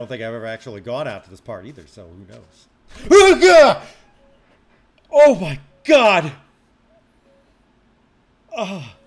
I don't think I've ever actually gone out to this part either, so who knows? Oh, God! Oh my God! Oh.